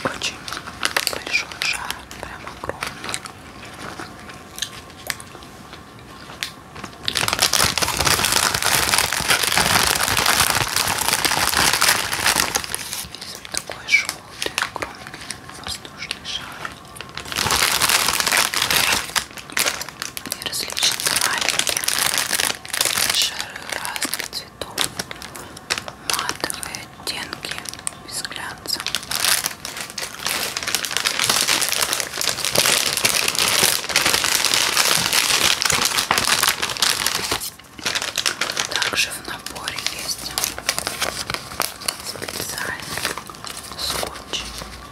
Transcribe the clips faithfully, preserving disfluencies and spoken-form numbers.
очень большой шар, прям огромный. Здесь вот такой желтый, огромный воздушный шар. И различные маленькие шары разных цветов, матовые оттенки без глянца. Также в наборе есть специальный скотч,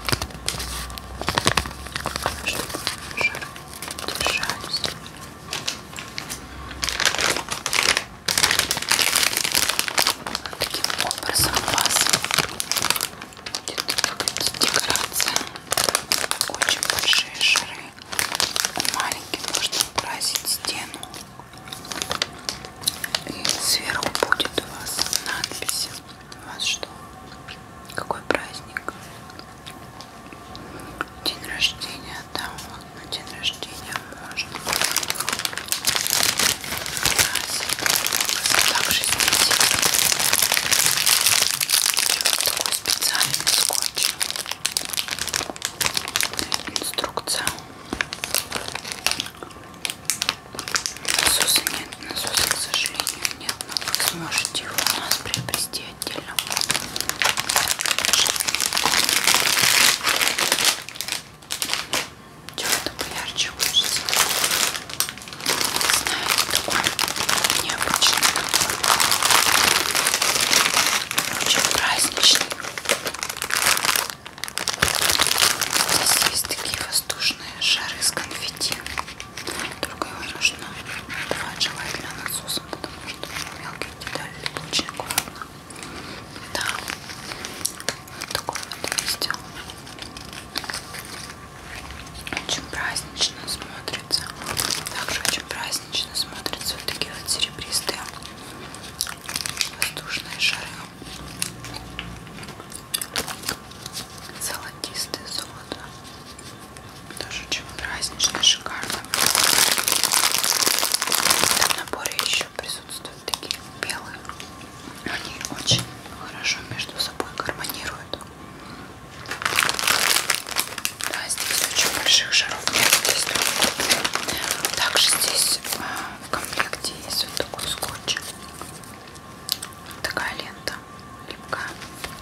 чтобы шары держались. Таким образом у вас будет выглядеть декорация. Очень большие шары. Маленьким можно украсить стену. И сверху будет у вас надпись. У вас что? Какой праздник? День рождения. Да, вот на день рождения можно. Также здесь есть такой специальный скотч. Инструкция. Насоса нет, насоса, к сожалению, нет, но вы сможете его у нас приобрести отдельно. Чего-то поярче хочется. Знаете, такой необычный, очень праздничный. Здесь есть такие воздушные шары с конфетти. Только его нужно давать желательно насосом, потому что мелкие детали очень аккуратно. Да, вот такой вот есть. Очень празднично смотрится. Также очень празднично смотрятся вот такие вот серебристые воздушные шары. Золотистое золото. Тоже очень празднично, шикарно. В наборе еще присутствуют такие белые. Они очень хорошо между собой гармонируют. Да, здесь очень больших шаров нет. Здесь крупные. Также здесь а, в комплекте есть вот такой скотч. Такая лента липкая.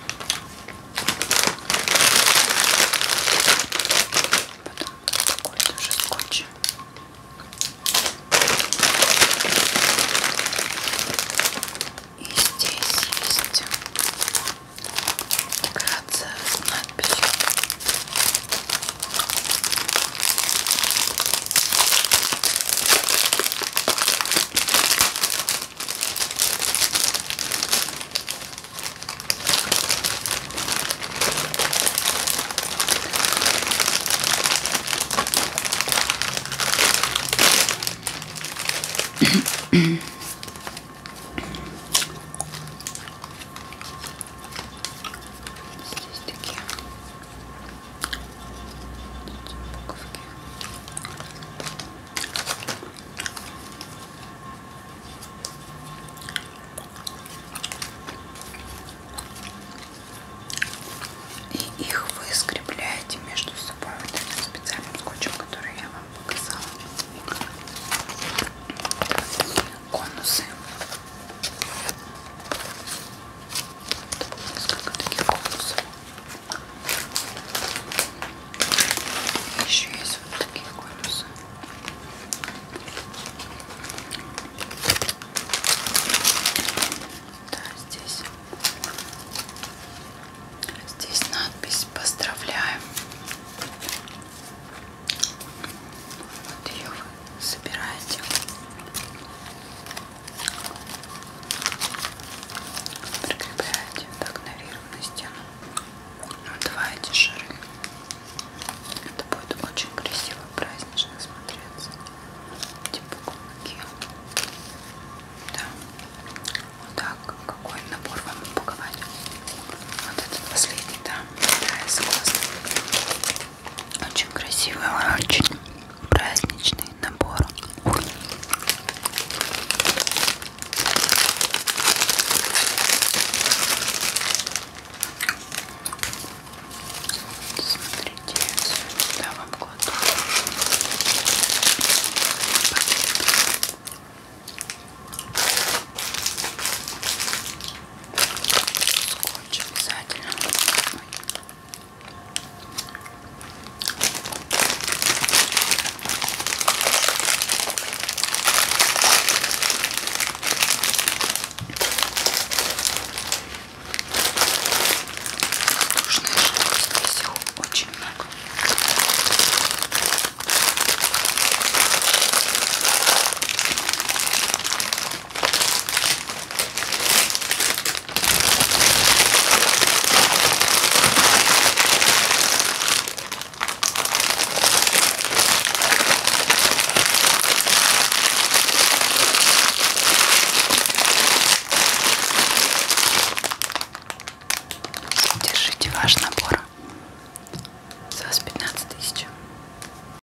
Потом такой тоже скотч. И здесь есть декорация с надписью. Здесь такие буковки. И их вы скрепляете между собой вот этим специальным скотчем, который я вам показала. Конусы. Несколько таких конусов. И еще есть вот такие конусы. Да, здесь. Здесь надпись «Поздравляем». Вот ее вы собираете. Прикрепляете так наверх на стену. Надуваете шары. Это будет очень красиво, празднично смотреться. Типа кулаки. Да. Вот так. Какой набор вам упаковать? Вот этот последний, да. Да, я согласна. красивый очень.